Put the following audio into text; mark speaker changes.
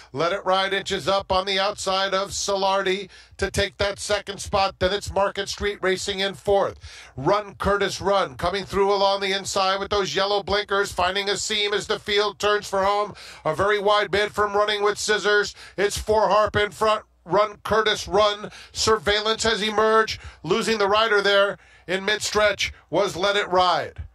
Speaker 1: Let It Ride inches up on the outside of Solardi to take that second spot. Then it's Market Street racing in fourth. Run Curtis Run coming through along the inside with those yellow blinkers, finding a seam as the field turns for home. A very wide bid from Running with Scissors. It's Four Harp in front. Run Curtis Run. Surveillance has emerged. Losing the rider there in mid-stretch was Let It Ride.